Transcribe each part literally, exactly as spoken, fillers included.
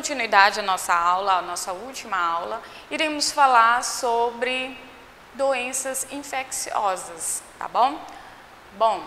continuidade à nossa aula, a nossa última aula, iremos falar sobre doenças infecciosas, tá bom? Bom,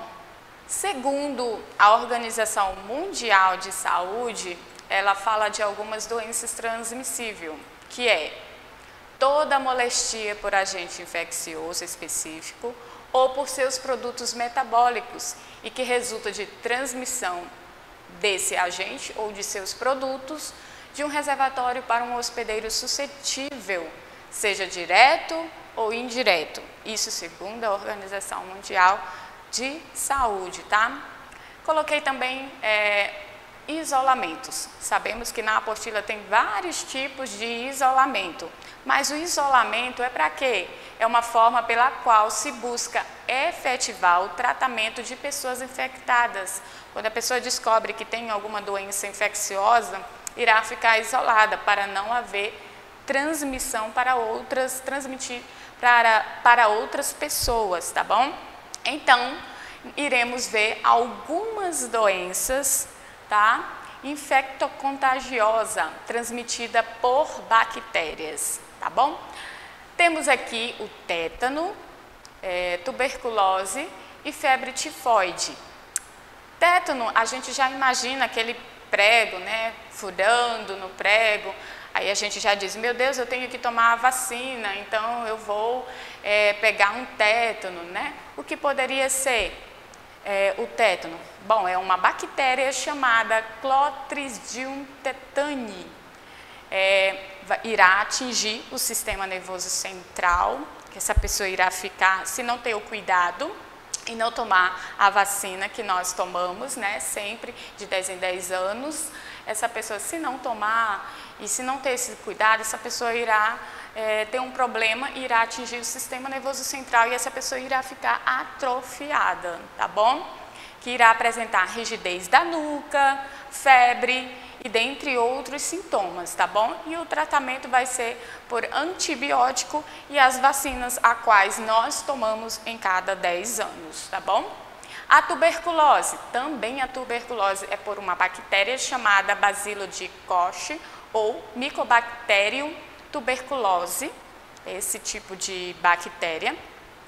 segundo a Organização Mundial de Saúde, ela fala de algumas doenças transmissíveis, que é toda molestia por agente infeccioso específico ou por seus produtos metabólicos e que resulta de transmissão desse agente ou de seus produtos de um reservatório para um hospedeiro suscetível, seja direto ou indireto. Isso segundo a Organização Mundial de Saúde, tá? Coloquei também é, isolamentos. Sabemos que na apostila tem vários tipos de isolamento, mas o isolamento é para quê? É uma forma pela qual se busca efetivar o tratamento de pessoas infectadas. Quando a pessoa descobre que tem alguma doença infecciosa, irá ficar isolada para não haver transmissão para outras, transmitir para, para outras pessoas, tá bom? Então, iremos ver algumas doenças, tá? Infectocontagiosa, transmitida por bactérias, tá bom? Temos aqui o tétano, é, tuberculose e febre tifoide. Tétano, a gente já imagina aquele prego, né, furando no prego, aí a gente já diz, meu Deus, eu tenho que tomar a vacina, então eu vou é, pegar um tétano, né? O que poderia ser é, o tétano? Bom, é uma bactéria chamada Clostridium tetani, é, irá atingir o sistema nervoso central, que essa pessoa irá ficar, se não ter o cuidado, e não tomar a vacina que nós tomamos, né, sempre de dez em dez anos, essa pessoa, se não tomar e se não ter esse cuidado, essa pessoa irá é, ter um problema e irá atingir o sistema nervoso central e essa pessoa irá ficar atrofiada, tá bom? Que irá apresentar rigidez da nuca, febre e dentre outros sintomas, tá bom? E o tratamento vai ser por antibiótico e as vacinas a quais nós tomamos em cada dez anos, tá bom? A tuberculose, também a tuberculose é por uma bactéria chamada Bacilo de Koch ou Mycobacterium tuberculose, esse tipo de bactéria.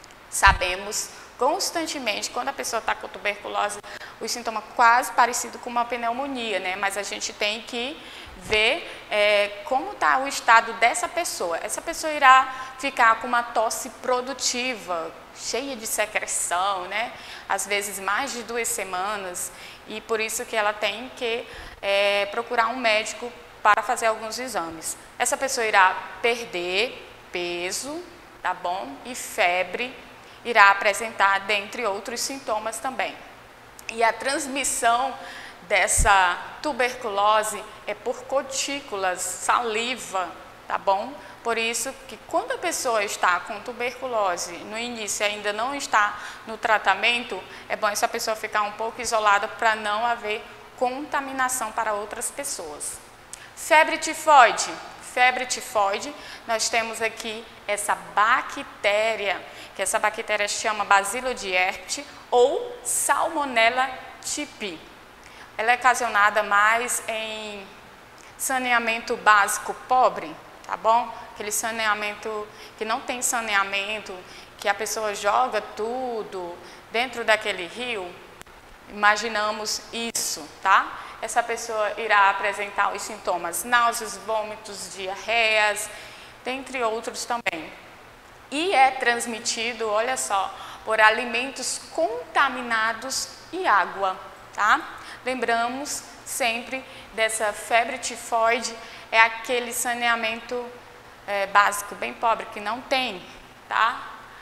Sabemos constantemente, quando a pessoa está com tuberculose, os sintomas quase parecidos com uma pneumonia, né? Mas a gente tem que ver é, como está o estado dessa pessoa. Essa pessoa irá ficar com uma tosse produtiva, cheia de secreção, né? Às vezes mais de duas semanas, e por isso que ela tem que é, procurar um médico para fazer alguns exames. Essa pessoa irá perder peso, tá bom? E febre, irá apresentar, dentre outros sintomas também. E a transmissão dessa tuberculose é por gotículas, saliva, tá bom? Por isso que quando a pessoa está com tuberculose, no início ainda não está no tratamento, é bom essa pessoa ficar um pouco isolada para não haver contaminação para outras pessoas. Febre tifoide. Febre tifoide, nós temos aqui essa bactéria, que essa bactéria chama Bacilo de Herpes ou Salmonella typhi. Ela é ocasionada mais em saneamento básico pobre, tá bom? Aquele saneamento que não tem saneamento, que a pessoa joga tudo dentro daquele rio, imaginamos isso, tá? Essa pessoa irá apresentar os sintomas náuseas, vômitos, diarreias, dentre outros também. E é transmitido, olha só, por alimentos contaminados e água, tá? Lembramos sempre dessa febre tifoide, é aquele saneamento é, básico, bem pobre, que não tem, tá?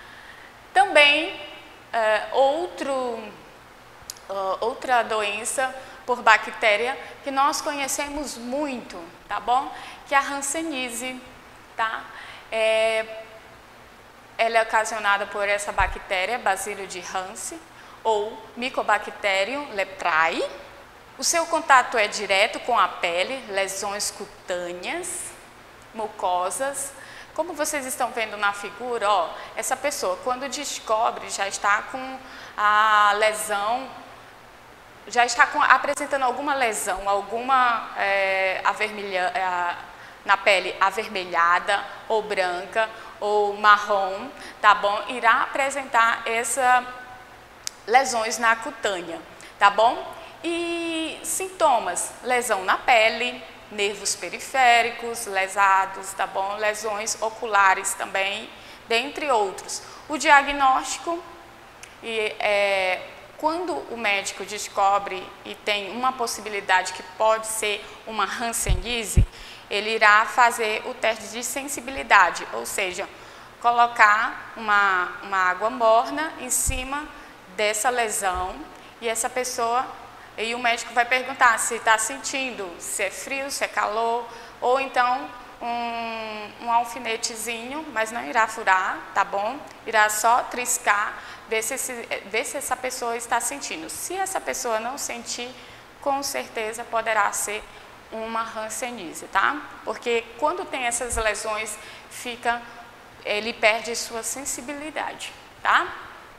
Também, é, outro, uh, outra doença por bactéria que nós conhecemos muito, tá bom? Que é a hanseníase, tá? É, ela é ocasionada por essa bactéria, Bacilo de Hansen, ou Mycobacterium leprae. O seu contato é direto com a pele, lesões cutâneas, mucosas. Como vocês estão vendo na figura, ó, essa pessoa, quando descobre, já está com a lesão já está com, apresentando alguma lesão, alguma é, avermelha, é, na pele avermelhada ou branca ou marrom, tá bom? Irá apresentar essas lesões na cutânea, tá bom? E sintomas, lesão na pele, nervos periféricos lesados, tá bom? Lesões oculares também, dentre outros. O diagnóstico, e, é, quando o médico descobre e tem uma possibilidade que pode ser uma hanseníase, ele irá fazer o teste de sensibilidade, ou seja, colocar uma, uma água morna em cima dessa lesão e essa pessoa, e o médico vai perguntar se está sentindo, se é frio, se é calor, ou então um, um alfinetezinho, mas não irá furar, tá bom? Irá só triscar, ver se, esse, ver se essa pessoa está sentindo. Se essa pessoa não sentir, com certeza poderá ser uma hanseníase, tá? Porque quando tem essas lesões, fica, ele perde sua sensibilidade, tá?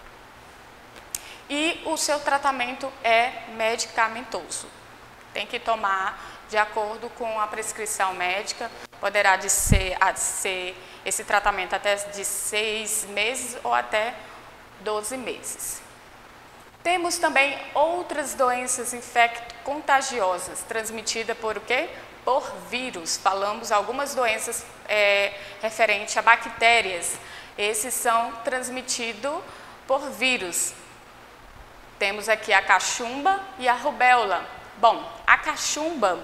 E o seu tratamento é medicamentoso. Tem que tomar de acordo com a prescrição médica, poderá de ser, de ser esse tratamento até de seis meses ou até doze meses. Temos também outras doenças infecto-contagiosas, transmitidas por o quê? Por vírus. Falamos algumas doenças é, referentes a bactérias. Esses são transmitidos por vírus. Temos aqui a cachumba e a rubéola. Bom, a cachumba,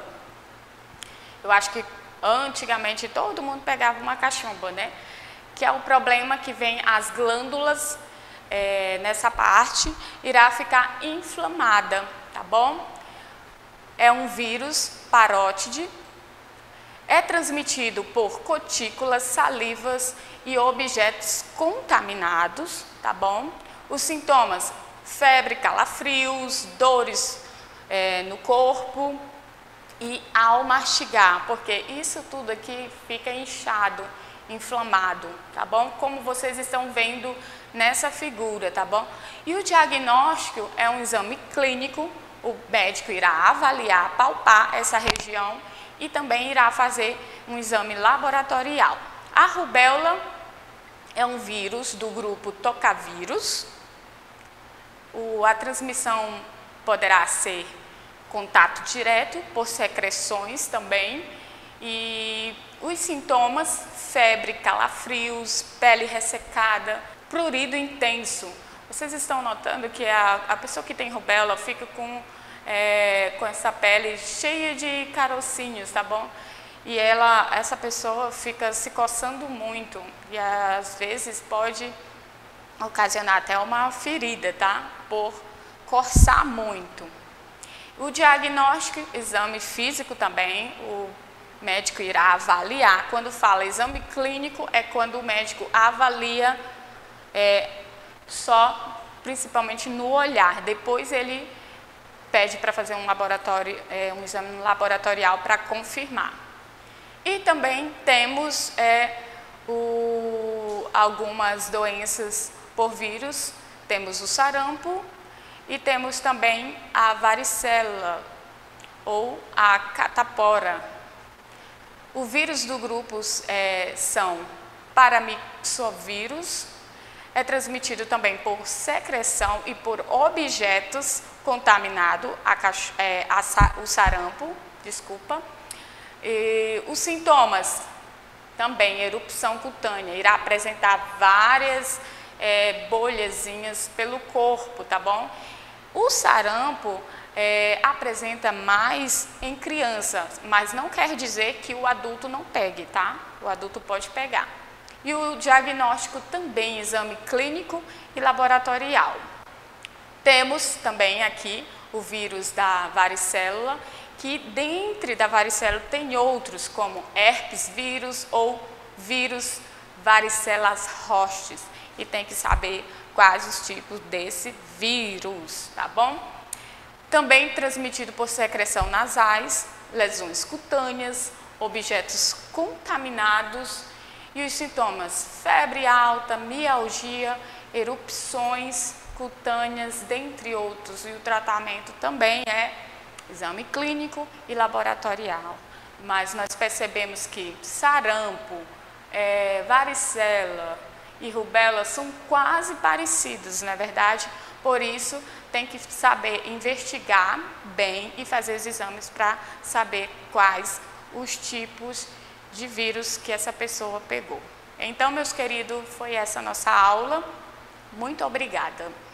eu acho que antigamente todo mundo pegava uma cachumba, né? Que é o problema que vem as glândulas é, nessa parte, irá ficar inflamada, tá bom? É um vírus parótide, é transmitido por gotículas, salivas e objetos contaminados, tá bom? Os sintomas: febre, calafrios, dores é, no corpo e ao mastigar, porque isso tudo aqui fica inchado, inflamado, tá bom? Como vocês estão vendo nessa figura, tá bom? E o diagnóstico é um exame clínico, o médico irá avaliar, palpar essa região e também irá fazer um exame laboratorial. A rubéola é um vírus do grupo tocavírus. O, a transmissão poderá ser contato direto, por secreções também, e os sintomas: febre, calafrios, pele ressecada, prurido intenso. Vocês estão notando que a, a pessoa que tem rubéola fica com, é, com essa pele cheia de carocinhos, tá bom? E ela, essa pessoa fica se coçando muito e às vezes pode ocasionar até uma ferida, tá? Por coçar muito. O diagnóstico, exame físico também, o médico irá avaliar. Quando fala exame clínico, é quando o médico avalia é, só, principalmente no olhar. Depois ele pede para fazer um laboratório, é, um exame laboratorial para confirmar. E também temos é, o, algumas doenças por vírus, temos o sarampo e temos também a varicela ou a catapora. O vírus do grupo é, são paramyxovírus, é transmitido também por secreção e por objetos contaminados, a, é, a, o sarampo, desculpa. E os sintomas, também erupção cutânea, irá apresentar várias é, bolhazinhas pelo corpo, tá bom? O sarampo é, apresenta mais em criança, mas não quer dizer que o adulto não pegue, tá? O adulto pode pegar. E o diagnóstico também, exame clínico e laboratorial. Temos também aqui o vírus da varicela, que dentro da varicela tem outros, como herpes vírus ou vírus varicelas rostes. E tem que saber quais os tipos desse vírus, tá bom? Também transmitido por secreção nasais, lesões cutâneas, objetos contaminados e os sintomas: febre alta, mialgia, erupções, cutâneas, dentre outros, e o tratamento também é exame clínico e laboratorial. Mas nós percebemos que sarampo, é, varicela e rubéola são quase parecidos, não é verdade? Por isso, tem que saber investigar bem e fazer os exames para saber quais os tipos de vírus que essa pessoa pegou. Então, meus queridos, foi essa a nossa aula. Muito obrigada.